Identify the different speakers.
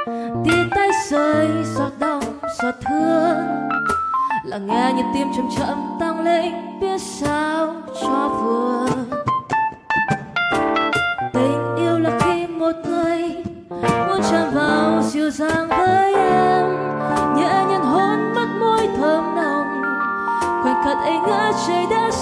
Speaker 1: Tia tay rơi giọt đau giọt thương, lắng nghe nhịp tim chậm chậm tăng lên biết sao cho vừa. Tình yêu là khi một người muốn chạm vào dịu dàng với em, nhẹ nhàng hôn mắt môi thơm nồng, khoảnh khắc ấy ngỡ trời đã